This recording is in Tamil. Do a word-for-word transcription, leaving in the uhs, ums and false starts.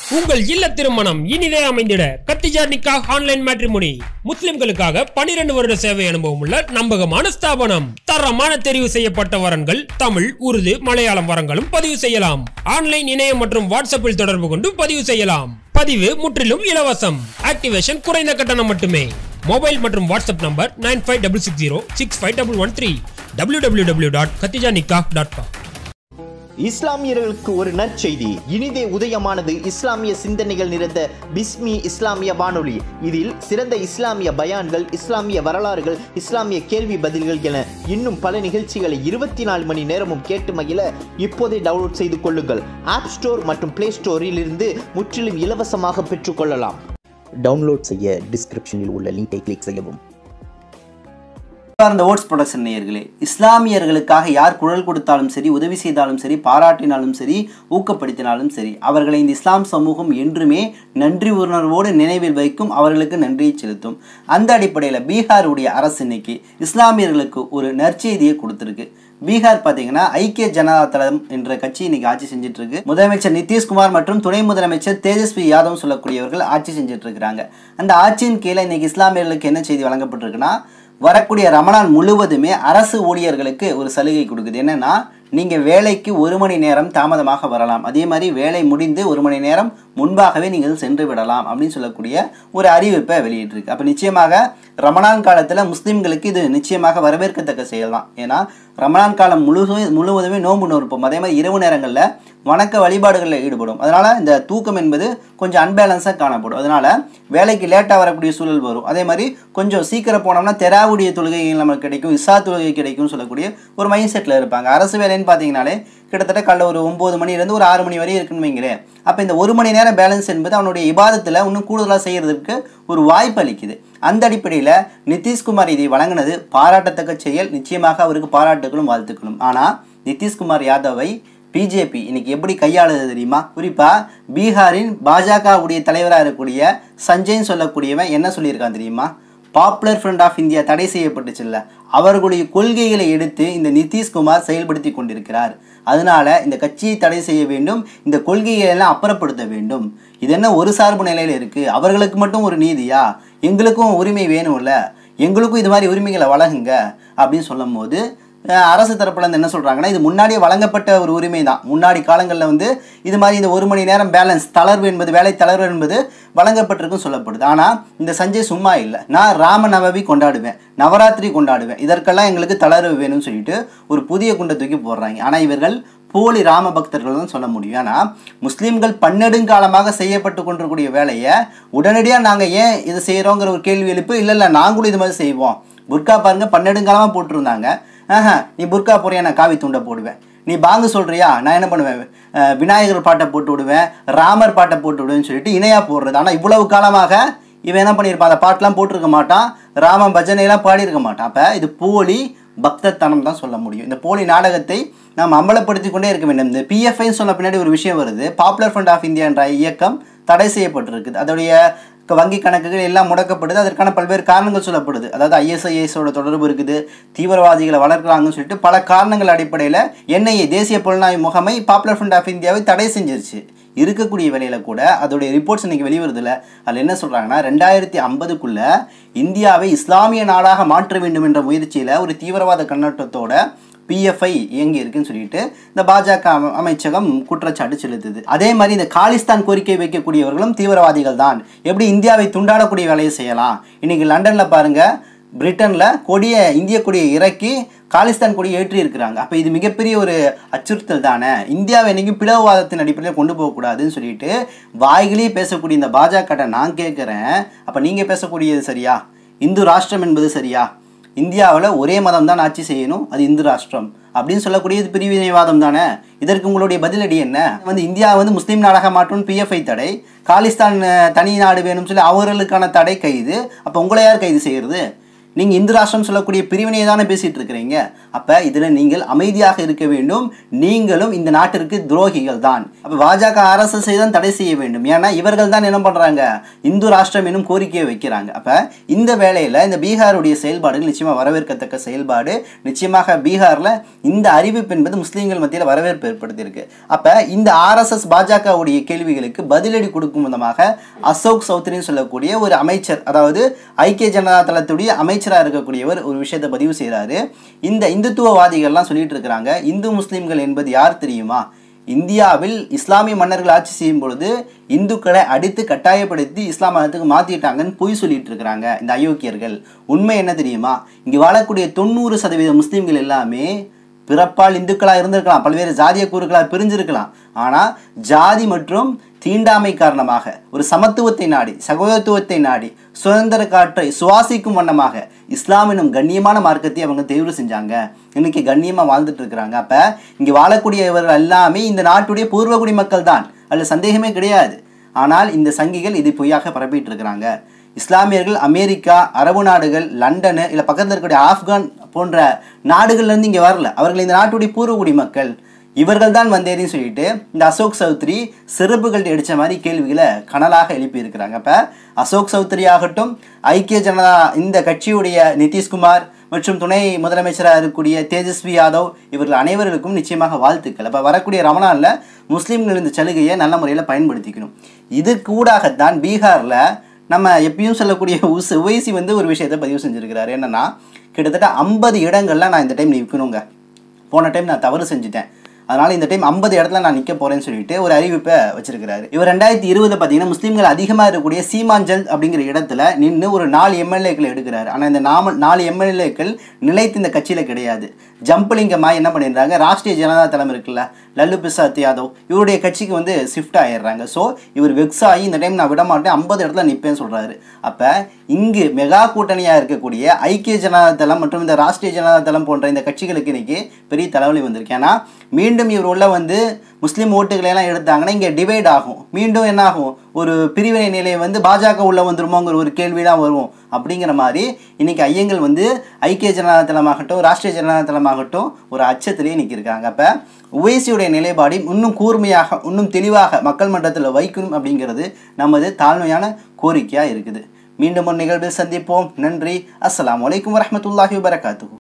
உங்கள் இல்ல திருமணம் இனிதே அமைந்திட கத்திஜா நிக்காஹ் ஆன்லைன் மேட்ரிமோனி முஸ்லிம்களுக்காக பனிரெண்டு வருட சேவை அனுபவம் உள்ள நம்பகமான ஸ்தாபனம். தரமான தெரிவு செய்யப்பட்ட வரன்கள் தமிழ், உருது, மலையாளம் வரங்களும் பதிவு செய்யலாம். ஆன்லைன் இணையம் மற்றும் வாட்ஸ்அப்பில் தொடர்பு கொண்டு பதிவு செய்யலாம். பதிவு முற்றிலும் இலவசம். ஆக்டிவேஷன் குறைந்த கட்டணம் மட்டுமே. மொபைல் மற்றும் WhatsApp number nine five double six zero six five double one three W W W dot Khadija Nikah dot com. இஸ்லாமியர்களுக்கு ஒரு நற்செய்தி. இனிதே உதயமானது இஸ்லாமிய சிந்தனைகள் நிறைந்த பிஸ்மி இஸ்லாமிய வானொலி. இதில் சிறந்த இஸ்லாமிய பயான்கள், இஸ்லாமிய வரலாறுகள், இஸ்லாமிய கேள்வி பதில்கள் என இன்னும் பல நிகழ்ச்சிகளை இருபத்தி நாலு மணி நேரமும் கேட்டு மகிழ இப்போதே டவுன்லோட் செய்து கொள்ளுங்கள். ஆப் ஸ்டோர் மற்றும் பிளே ஸ்டோரில் இருந்து முற்றிலும் இலவசமாக பெற்றுக்கொள்ளலாம். டவுன்லோட் செய்ய டிஸ்கிரிப்ஷனில் உள்ள லிங்கை கிளிக் செய்யவும். அந்த ஓட்ஸ் ப்ரொடக்ஷன் நேயர்களே, இஸ்லாமியர்களுக்காக யார் குரல் கொடுத்தாலும் சரி, உதவி செய்தாலும் சரி, பாராட்டினாலும் சரி, ஊக்கப்படுத்தினாலும் சரி, அவர்களை இந்த இஸ்லாம் சமூகம் என்றுமே நன்றி உணர்வோடு நினைவில் வைக்கும், அவர்களுக்கு நன்றியை செலுத்தும். அந்த அடிப்படையில் பீகாருடைய அரசு இன்னைக்கு இஸ்லாமியர்களுக்கு ஒரு நற்செய்தியை கொடுத்துருக்கு. பீகார் பார்த்தீங்கன்னா ஐக்கிய ஜனதா தளம் என்ற கட்சி இன்னைக்கு ஆட்சி செஞ்சுட்டு இருக்கு. முதலமைச்சர் நிதிஷ்குமார் மற்றும் துணை முதலமைச்சர் தேஜஸ்வி யாதவ் சொல்லக்கூடியவர்கள் ஆட்சி செஞ்சுட்டு இருக்கிறாங்க. அந்த ஆட்சியின் கீழே இன்னைக்கு இஸ்லாமியர்களுக்கு என்ன செய்தி வழங்கப்பட்டிருக்குன்னா, வரக்கூடிய ரமலான் முழுவதுமே அரசு ஊழியர்களுக்கு ஒரு சலுகை கொடுக்குது. என்னன்னா, நீங்கள் வேலைக்கு ஒரு மணி நேரம் தாமதமாக வரலாம், அதே மாதிரி வேலை முடிந்து ஒரு மணி நேரம் முன்பாகவே நீங்கள் சென்று விடலாம் அப்படின்னு சொல்லக்கூடிய ஒரு அறிவிப்பை வெளியிட்டிருக்கு. அப்போ நிச்சயமாக ரமலான் காலத்தில் முஸ்லீம்களுக்கு இது நிச்சயமாக வரவேற்கத்தக்க செயல் தான். ஏன்னா ரமலான் காலம் முழுவதும் முழுவதுமே நோன்பு நோற்போம், அதே மாதிரி இரவு நேரங்களில் வணக்க வழிபாடுகளில் ஈடுபடும். அதனால் இந்த தூக்கம் என்பது கொஞ்சம் அன்பேலன்ஸாக காணப்படும். அதனால் வேலைக்கு லேட்டாக வரக்கூடிய சூழல் வரும். அதே மாதிரி கொஞ்சம் சீக்கிரம் போனோம்னா தெராவுடைய தொழுகைகள் நமக்கு கிடைக்கும், இசா தொழுகை கிடைக்கும்னு சொல்லக்கூடிய ஒரு மைண்ட் செட்டில் இருப்பாங்க. அரசு வேலைன்னு பார்த்தீங்கன்னாலே கிட்டத்தட்ட காலைல ஒரு ஒம்பது மணிலேருந்து ஒரு ஆறு மணி வரை இருக்குன்னு வைங்களேன். அப்போ இந்த ஒரு மணி நேரம் பேலன்ஸ் என்பது அவனுடைய இபாதத்தில் இன்னும் கூடுதலாக செய்கிறதுக்கு ஒரு வாய்ப்பு அளிக்குது. அந்த அடிப்படையில் நிதிஷ்குமார் இதை வழங்கினது பாராட்டத்தக்க செயல். நிச்சயமாக அவருக்கு பாராட்டுகளும் வாழ்த்துக்களும். ஆனால் நிதிஷ்குமார் யாதவை பிஜேபி இன்னைக்கு எப்படி கையாளுது தெரியுமா? குறிப்பாக பீகாரின் பாஜகவுடைய தலைவராக இருக்கக்கூடிய சஞ்சய்ன்னு சொல்லக்கூடியவன் என்ன சொல்லியிருக்கான் தெரியுமா? பாப்புலர் ஃப்ரண்ட் ஆஃப் இந்தியா தடை செய்யப்பட்டுச்சுல்ல, அவர்களுடைய கொள்கைகளை எடுத்து இந்த நிதிஷ்குமார் செயல்படுத்தி கொண்டிருக்கிறார். அதனால இந்த கட்சியை தடை செய்ய வேண்டும், இந்த கொள்கைகளை எல்லாம் அப்புறப்படுத்த வேண்டும். இது என்ன ஒரு சார்பு நிலையில் இருக்குது? அவர்களுக்கு மட்டும் ஒரு நீதியா? எங்களுக்கும் உரிமை வேணும்ல, எங்களுக்கும் இது மாதிரி உரிமைகளை வழங்குங்க அப்படின்னு சொல்லும் போது அரசு தரப்புல இருந்து என்ன சொல்கிறாங்கன்னா, இது முன்னாடியே வழங்கப்பட்ட ஒரு உரிமை தான். முன்னாடி காலங்களில் வந்து இது மாதிரி இந்த ஒரு மணி நேரம் பேலன்ஸ் தளர்வு என்பது, வேலை தளர்வு என்பது வழங்கப்பட்டிருக்கும் சொல்லப்படுது. ஆனால் இந்த சஞ்சய் சும்மா இல்லை. நான் ராம நவமி கொண்டாடுவேன், நவராத்திரி கொண்டாடுவேன், இதற்கெல்லாம் எங்களுக்கு தளர்வு வேணும்னு சொல்லிட்டு ஒரு புதிய குண்டை தூக்கி போடுறாங்க. ஆனால் இவர்கள் போலி ராம பக்தர்கள் தான் சொல்ல முடியும். ஆனால் முஸ்லீம்கள் பன்னெடுங்காலமாக செய்யப்பட்டு கொண்டிருக்கூடிய வேலையை உடனடியாக நாங்கள் ஏன் இதை செய்கிறோங்கிற ஒரு கேள்வி எழுப்பு. இல்லை இல்லை நாங்களும் இது மாதிரி செய்வோம். புர்கா பாருங்க பன்னெடுங்காலமாக போட்டிருந்தாங்க. ஆஹா, நீ புர்கா போறியா, நான் காவி துண்டை போடுவேன். நீ பாங்கு சொல்கிறியா, நான் என்ன பண்ணுவேன், விநாயகர் பாட்டை போட்டு விடுவேன், ராமர் பாட்டை போட்டு விடுவேன்னு சொல்லிட்டு இணையாக போடுறது. ஆனால் இவ்வளவு காலமாக இவன் என்ன பண்ணியிருப்பான், அந்த பாட்டெலாம் போட்டிருக்க மாட்டான், ராம பஜனையெல்லாம் பாடியிருக்க மாட்டான். அப்போ இது போலி பக்தத்தனம் தான் சொல்ல முடியும். இந்த போலி நாடகத்தை நாம் அம்பலப்படுத்தி கொண்டே இருக்க வேண்டும். இந்த பிஎஃப்ஐன்னு சொன்ன பின்னாடி ஒரு விஷயம் வருது. பாப்புலர் ஃப்ரண்ட் ஆஃப் இந்தியா என்ற இயக்கம் தடை செய்யப்பட்டிருக்குது. அதோடைய வங்கி கணக்குகள் எல்லாம் முடக்கப்படுது. அதற்கான பல்வேறு காரணங்கள் சொல்லப்படுது. அதாவது ஐஎஸ்ஐஎஸோட தொடர்பு இருக்குது, தீவிரவாதிகளை வளர்க்குறாங்கன்னு சொல்லிட்டு பல காரணங்கள் அடிப்படையில் என்ஐஏ தேசிய புலனாய்வு முகமை பாப்புலர் ஃப்ரண்ட் ஆஃப் இந்தியாவை தடை செஞ்சிருச்சு. இருக்கக்கூடிய வேலையில் கூட அதோடைய ரிப்போர்ட்ஸ் இன்றைக்கி வெளிவருதில்ல. அதில் என்ன சொல்கிறாங்கன்னா, ரெண்டாயிரத்தி ஐம்பதுக்குள்ளே இந்தியாவை இஸ்லாமிய நாடாக மாற்ற வேண்டும் என்ற முயற்சியில் ஒரு தீவிரவாத கண்ணோட்டத்தோட பிஎஃப்ஐ இயங்கி இருக்குன்னு சொல்லிட்டு இந்த பாஜக அமைச்சகம் குற்றச்சாட்டு செலுத்துது. அதே மாதிரி இந்த காலிஸ்தான் கோரிக்கை வைக்கக்கூடியவர்களும் தீவிரவாதிகள் தான். எப்படி இந்தியாவை துண்டாடக்கூடிய வேலையை செய்யலாம்? இன்னைக்கு லண்டனில் பாருங்க, பிரிட்டனில் கொடிய இந்திய கொடியை இறக்கி காலிஸ்தான் கொடியை ஏற்றி இருக்கிறாங்க. அப்போ இது மிகப்பெரிய ஒரு அச்சுறுத்தல் தானே. இந்தியாவை என்றைக்கும் பிளவுவாதத்தின் அடிப்படையில் கொண்டு போகக்கூடாதுன்னு சொல்லிட்டு வாய்களே பேசக்கூடிய இந்த பாஜக நான் கேட்குறேன், அப்போ நீங்கள் பேசக்கூடியது சரியா? இந்து ராஷ்டிரம் என்பது சரியா? இந்தியாவில் ஒரே மதம் தான் ஆட்சி செய்யணும், அது இந்து ராஷ்டிரம் அப்படின்னு சொல்லக்கூடியது பிரிவினைவாதம் தானே. இதற்கு உங்களுடைய பதிலடி என்ன? வந்து இந்தியா வந்து முஸ்லீம் நாடாக மாற்றணும் பிஎஃப்ஐ தடை, காலிஸ்தான் தனி நாடு வேணும்னு சொல்லி அவர்களுக்கான தடை கைது. அப்போ உங்களை யார் கைது செய்கிறது? நீங்கள் இந்து ராஷ்டிரம் சொல்லக்கூடிய பிரிவினையை தானே பேசிகிட்டு இருக்கிறீங்க. அப்போ இதில் நீங்கள் அமைதியாக இருக்க வேண்டும். நீங்களும் இந்த நாட்டிற்கு துரோகிகள் தான். அப்போ பாஜக ஆர்எஸ்எஸ்ஐ தான் தடை செய்ய வேண்டும். ஏன்னா இவர்கள் தான் என்ன பண்ணுறாங்க, இந்து ராஷ்டிரம் என்னும் கோரிக்கையை வைக்கிறாங்க. அப்போ இந்த வேளையில் இந்த பீகாருடைய செயல்பாடுகள் நிச்சயமாக வரவேற்கத்தக்க செயல்பாடு. நிச்சயமாக பீகாரில் இந்த அறிவிப்பு என்பது முஸ்லீம்கள் மத்தியில் வரவேற்பு ஏற்படுத்தியிருக்கு. அப்போ இந்த ஆர்எஸ்எஸ் பாஜகவுடைய கேள்விகளுக்கு பதிலடி கொடுக்கும் விதமாக அசோக் சௌத்ரின்னு சொல்லக்கூடிய ஒரு அமைச்சர், அதாவது ஐக்கிய ஜனதா தளத்துடைய அமைச்சர் இருக்கக்கூடியவர் ஒரு விஷயத்தை பதிவு செய்கிறாரு. இந்த இந்துத்துவவாதிகள்லாம் சொல்லிட்டு இருக்கிறாங்க, இந்து முஸ்லிம்கள் என்பது யார் தெரியுமா, இந்தியாவில் இஸ்லாமிய மன்னர்கள் ஆட்சி செய்யும் பொழுது இந்துக்களை அடித்து கட்டாயப்படுத்தி இஸ்லாம் மதத்துக்கு மாற்றிட்டாங்கன்னு பொய் சொல்லிட்டு இருக்கிறாங்க இந்த அயோக்கியர்கள். உண்மை என்ன தெரியுமா, இங்கே வாழக்கூடிய தொண்ணூறு சதவீத முஸ்லீம்கள் எல்லாமே பிறப்பால் இந்துக்களாக இருந்திருக்கலாம், பல்வேறு ஜாதிய கூறுகளாக பிரிஞ்சிருக்கலாம். ஆனால் ஜாதி மற்றும் தீண்டாமை காரணமாக ஒரு சமத்துவத்தை நாடி, சகோதரத்துவத்தை நாடி, சுதந்திர காற்றை சுவாசிக்கும் வண்ணமாக இஸ்லாம் எனும் கண்ணியமான மார்க்கத்தை அவங்க தேர்வு செஞ்சாங்க. இன்னைக்கு கண்ணியமாக வாழ்ந்துட்டு இருக்கிறாங்க. அப்போ இங்கே வாழக்கூடியவர்கள் எல்லாமே இந்த நாட்டுடைய பூர்வகுடி மக்கள் தான், அதில் சந்தேகமே கிடையாது. ஆனால் இந்த சங்கிகள் இதை பொய்யாக பரப்பிட்டு இருக்கிறாங்க. இஸ்லாமியர்கள் அமெரிக்கா, அரபு நாடுகள், லண்டனு இல்லை பக்கத்தில் இருக்கக்கூடிய ஆப்கான் போன்ற நாடுகள்லேருந்து இங்கே வரல. அவர்கள் இந்த நாட்டுடைய பூர்வகுடி மக்கள், இவர்கள் தான் வந்தேன்னு சொல்லிட்டு இந்த அசோக் சௌத்ரி செருப்புகள் அடித்த மாதிரி கேள்விகளை கனலாக எழுப்பி இருக்கிறாங்க. அப்போ அசோக் சௌத்ரி ஆகட்டும், ஐக்கிய ஜனதா இந்த கட்சியுடைய நிதிஷ்குமார் மற்றும் துணை முதலமைச்சராக இருக்கக்கூடிய தேஜஸ்வி யாதவ், இவர்கள் அனைவர்களுக்கும் நிச்சயமாக வாழ்த்துக்கள். அப்போ வரக்கூடிய ரமணானில் முஸ்லீம்கள் இந்த சலுகையை நல்ல முறையில் பயன்படுத்திக்கணும். இது கூடாகத்தான் பீகாரில் நம்ம எப்பயும் சொல்லக்கூடிய உஸ் உவைசி வந்து ஒரு விஷயத்தை பதிவு செஞ்சுருக்கிறாரு. என்னென்னா, கிட்டத்தட்ட ஐம்பது இடங்களில் நான் இந்த டைம் நிற்கணுங்க, போன டைம் நான் தவறு செஞ்சுட்டேன், அதனால் இந்த டைம் ஐம்பது இடத்துல நான் நிற்க போகிறேன்னு சொல்லிட்டு ஒரு அறிவிப்பை வச்சிருக்கிறாரு. இவர் ரெண்டாயிரத்தி இருபது பார்த்தீங்கன்னா முஸ்லீம்கள் அதிகமாக இருக்கக்கூடிய சீமாஞ்சல் அப்படிங்கிற இடத்துல நின்று ஒரு நாலு எம்எல்ஏக்கள் எடுக்கிறாரு. ஆனால் இந்த நாம நாலு எம்எல்ஏக்கள் நிலைத்து இந்த கட்சியில் கிடையாது. ஜம்பலிங்கம்மா என்ன பண்ணிடுறாங்க, ராஷ்ட்ரிய ஜனதா தளம் இருக்குல்ல, லல்லு பிரசாத் யாதவ், இவருடைய கட்சிக்கு வந்து ஷிஃப்ட் ஆகிடுறாங்க. ஸோ இவர் வெக்ஸ் ஆகி இந்த டைம் நான் விட மாட்டேன், ஐம்பது இடத்துல நிற்பேன்னு சொல்கிறாரு. அப்போ இங்கு மெகா கூட்டணியாக இருக்கக்கூடிய ஐக்கிய ஜனதா தளம் மற்றும் இந்த ராஷ்ட்ரிய ஜனதா தளம் போன்ற இந்த கட்சிகளுக்கு இன்னைக்கு பெரிய தலைவலி வந்திருக்கு. ஏன்னா மீண்டும் இவர் உள்ள வந்து முஸ்லீம் ஓட்டுகளெல்லாம் எடுத்தாங்கன்னா இங்கே டிவைட் ஆகும். மீண்டும் என்ன ஆகும், ஒரு பிரிவினை நிலையை வந்து பாஜக உள்ள வந்துருமோங்கிற ஒரு கேள்விலாம் வரும். அப்படிங்கிற மாதிரி இன்னைக்கு ஐயங்கள் வந்து ஐக்கிய ஜனதா தளமாகட்டும், ராஷ்ட்ரிய ஜனதா தளமாகட்டும் ஒரு அச்சத்திலேயே நிற்கிருக்காங்க. அப்போ உவைசியுடைய நிலைப்பாடு இன்னும் கூர்மையாக, இன்னும் தெளிவாக மக்கள் மன்றத்தில் வைக்கணும் அப்படிங்கிறது நமது தாழ்மையான கோரிக்கையாக இருக்குது. மீண்டும் ஒரு நிகழ்வில் சந்திப்போம். நன்றி. அஸ்ஸலாமு அலைக்கும் வரஹ்மத்துல்லாஹி வபரகாத்துஹு.